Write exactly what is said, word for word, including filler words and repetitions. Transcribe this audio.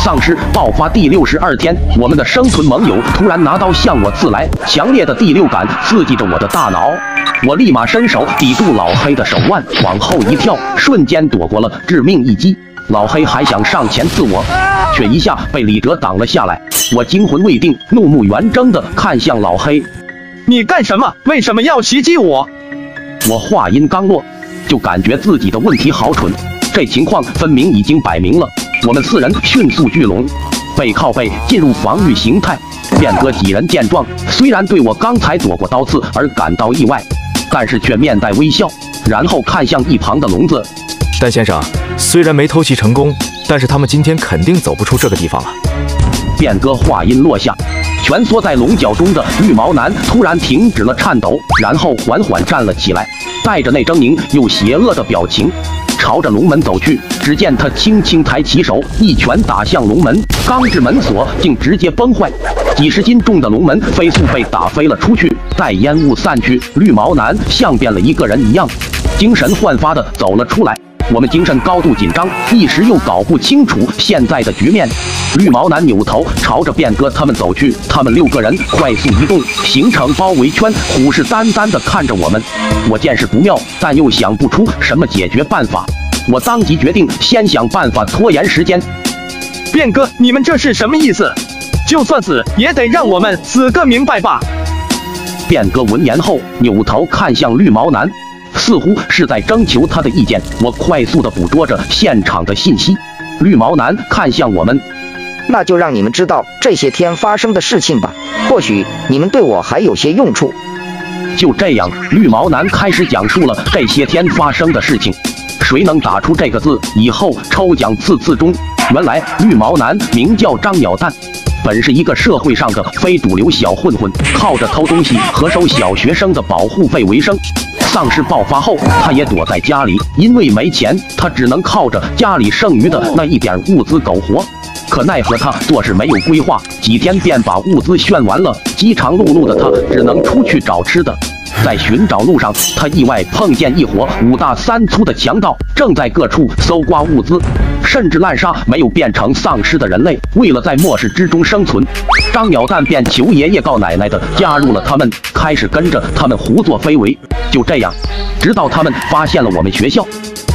丧尸爆发第六十二天，我们的生存盟友突然拿刀向我刺来，强烈的第六感刺激着我的大脑，我立马伸手抵住老黑的手腕，往后一跳，瞬间躲过了致命一击。老黑还想上前刺我，却一下被李哲挡了下来。我惊魂未定，怒目圆睁地看向老黑：“ 你干什么？为什么要袭击我？” 我话音刚落，就感觉自己的问题好蠢，这情况分明已经摆明了。我们四人迅速聚拢，背靠背进入防御形态。变哥几人见状，虽然对我刚才躲过刀刺而感到意外，但是却面带微笑，然后看向一旁的聋子：“ 但先生，虽然没偷袭成功，但是他们今天肯定走不出这个地方了。” 变哥话音落下，蜷缩在龙角中的绿毛男突然停止了颤抖，然后缓缓站了起来，带着那狰狞又邪恶的表情，朝着龙门走去。只见他轻轻抬起手，一拳打向龙门，钢制门锁竟直接崩坏，几十斤重的龙门飞速被打飞了出去。待烟雾散去，绿毛男像变了一个人一样，精神焕发的走了出来。我们精神高度紧张，一时又搞不清楚现在的局面。绿毛男扭头朝着变哥他们走去，他们六个人快速移动，形成包围圈，虎视眈眈地看着我们。我见势不妙，但又想不出什么解决办法，我当即决定先想办法拖延时间。 变哥，你们这是什么意思？就算死也得让我们死个明白吧！ 变哥闻言后扭头看向绿毛男，似乎是在征求他的意见。我快速地捕捉着现场的信息。绿毛男看向我们：“ 那就让你们知道这些天发生的事情吧，或许你们对我还有些用处。” 就这样，绿毛男开始讲述了这些天发生的事情。谁能打出这个字，以后抽奖次次中。原来绿毛男名叫张鸟蛋，本是一个社会上的非主流小混混，靠着偷东西和收小学生的保护费为生。丧尸爆发后，他也躲在家里，因为没钱，他只能靠着家里剩余的那一点物资苟活。可奈何他做事没有规划，几天便把物资炫完了，饥肠辘辘的他只能出去找吃的。在寻找路上，他意外碰见一伙五大三粗的强盗，正在各处搜刮物资，甚至滥杀没有变成丧尸的人类。为了在末世之中生存，张鸟蛋便求爷爷告奶奶的加入了他们，开始跟着他们胡作非为。就这样，直到他们发现了我们学校，